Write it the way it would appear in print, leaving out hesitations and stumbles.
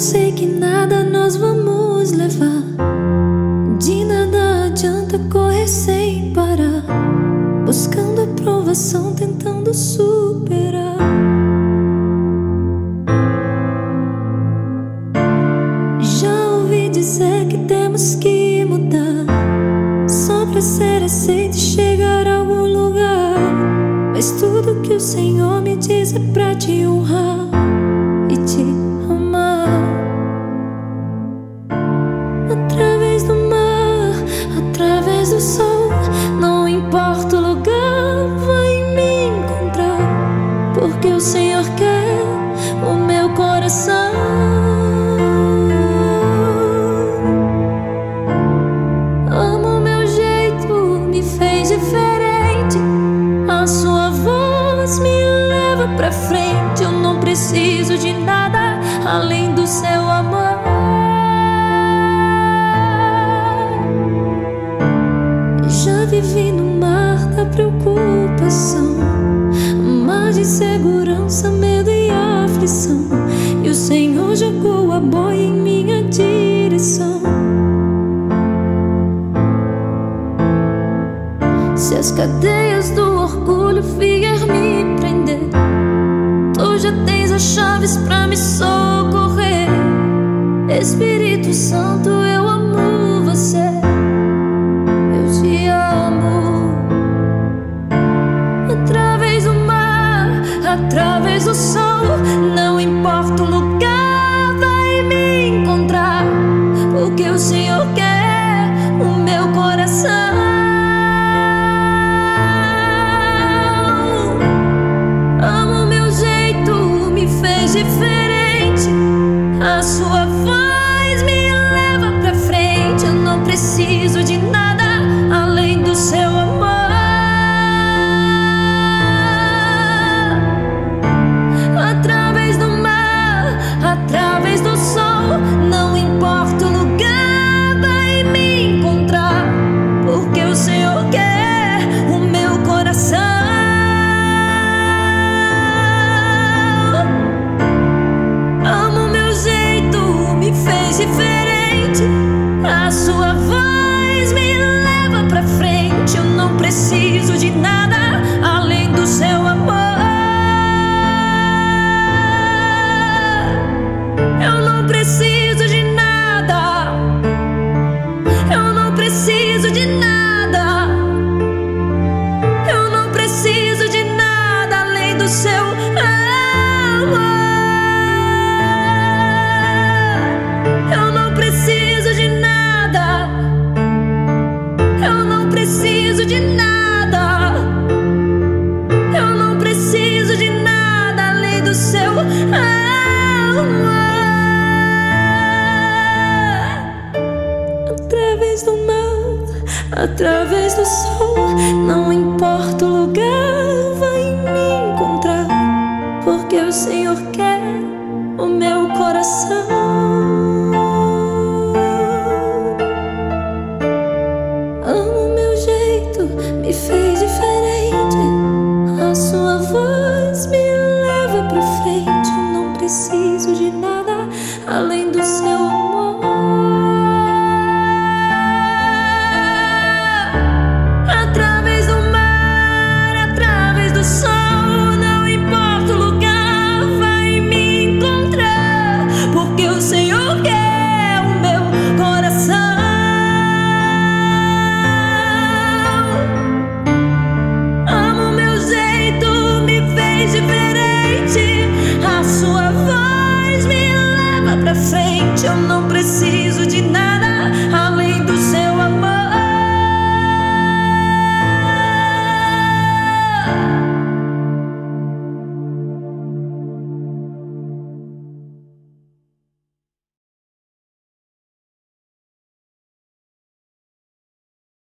sei que nada nós vamos levar. De nada adianta correr sem parar, buscando aprovação, tentando superar. Já ouvi dizer que temos que mudar, só pra ser aceito e chegar a algum lugar. Mas tudo que o Senhor me diz é pra te honrar e te amar. Através do mar, através do sol, não importa o lugar, vai me encontrar, porque o Senhor quer o meu coração. Amo o meu jeito, me fez diferente. A sua voz me leva pra frente. Eu não preciso de nada além do seu amor. Já vivi no mar da preocupação, mar de insegurança, medo e aflição, e o Senhor jogou a boia em minha direção. Se as cadeias do orgulho vier me prender, tu já tens as chaves pra me socorrer. Espírito Santo, eu amo você, eu te amo. Através do mar, através do sol, não importa o lugar, vai me encontrar, porque o Senhor quer o meu coração. Amo meu jeito, me fez diferente. A sua voz me leva pra frente. Eu não preciso de nada além do seu amor. Através do mar, através do sol, não importa o lugar, vai me encontrar, porque o Senhor quer o meu coração. Amo meu jeito, me fez diferente. A sua voz me leva pra frente. Eu não preciso de nada além do seu amor. Eu não preciso de nada, eu não preciso de nada, eu não preciso de nada além do seu amor. Eu não preciso de nada, eu não preciso de nada, eu não preciso de nada além do seu amor. Através do mar, através do sol, não importa o lugar, vai me encontrar, porque o Senhor quer o meu coração. Amo meu jeito, me fez diferente. A sua voz me leva pra frente. Eu não preciso de nada além